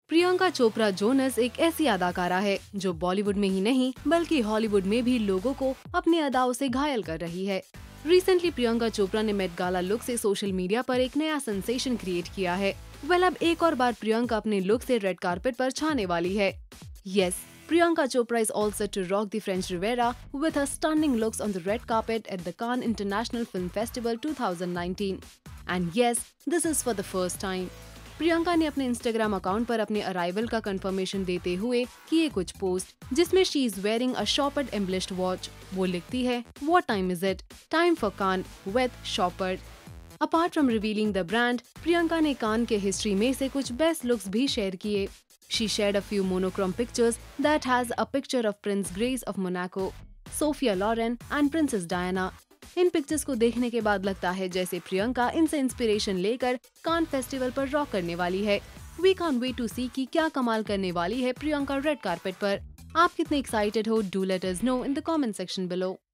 Priyanka Chopra Jonas एक ऐसी अदाकारा है जो बॉलीवुड में ही नहीं बल्कि हॉलीवुड में भी लोगों को अपनी अदाओं से घायल कर रही है। रिसेंटली प्रियंका चोपड़ा ने मेट गाला लुक से सोशल मीडिया पर एक नया सेंसेशन क्रिएट किया है। अब एक और बार प्रियंका अपने लुक से रेड कार्पेट पर छाने वाली है। Yes, Priyanka Chopra is all set to rock the French Riviera with her stunning looks on the red carpet at the Cannes International Film Festival 2019. And yes, this is for the first time. Priyanka ने अपने Instagram account पर अपने arrival का confirmation देते हुए किए कुछ post जिसमें she is wearing a Chopard embellished watch. वो लिखती है, what time is it? Time for Cannes with Chopard. Apart from revealing the brand, Priyanka ने कान के हिस्ट्री में से कुछ बेस्ट लुक्स भी शेयर किए। She shared a few monochrome pictures that has a picture of Prince Grace of Monaco, Sophia Loren and Princess Diana. इन pictures को देखने के बाद लगता है जैसे प्रियंका इनसे इंस्पिरेशन लेकर कान फेस्टिवल पर रॉक करने वाली है। We can't wait to see कि क्या कमाल करने वाली है प्रियंका रेड कार्पेट पर। आप कितने एक्साइटेड हो? Do let us know in the comment section below.